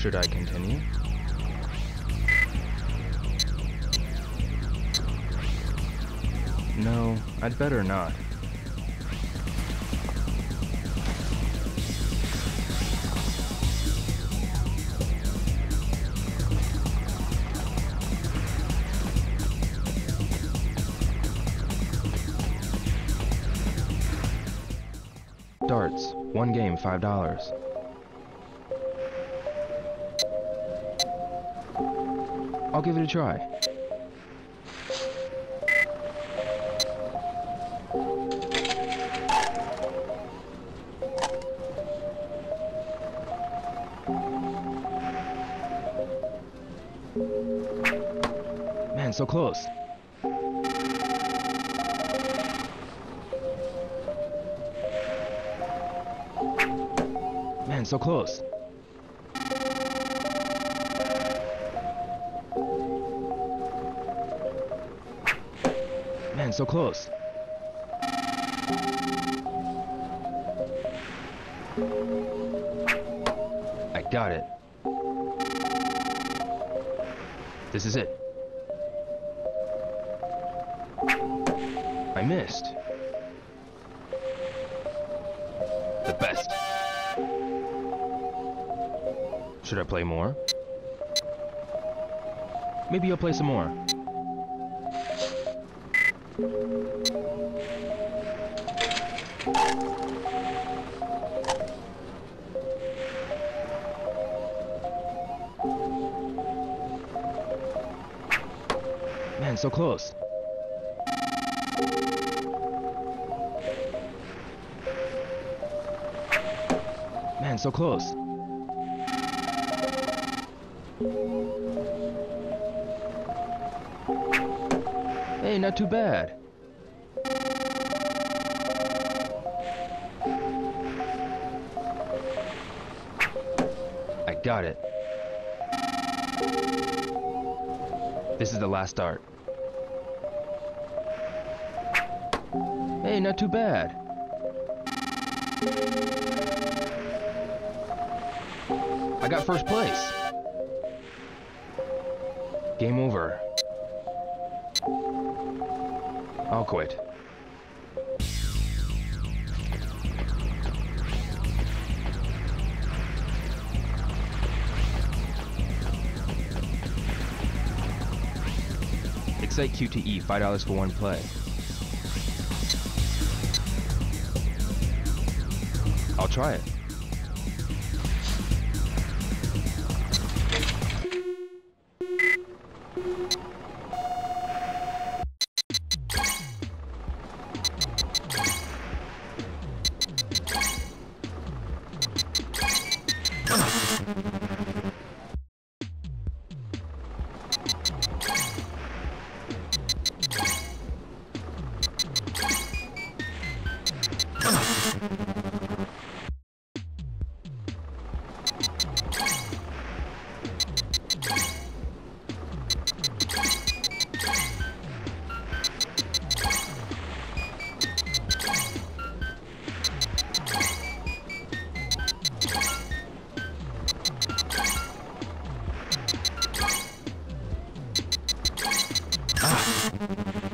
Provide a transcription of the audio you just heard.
Should I continue? No, I'd better not. Darts, one game, $5. I'll give it a try. Man, so close. Man, so close. Man, so close. I got it. This is it. I missed. The best. Should I play more? Maybe I'll play some more. Man, so close. Man, so close. Hey, not too bad. I got it. This is the last dart. Hey, not too bad. I got first place. Game over. I'll quit. Excite QTE, $5 for one play. I'll try it. Ah.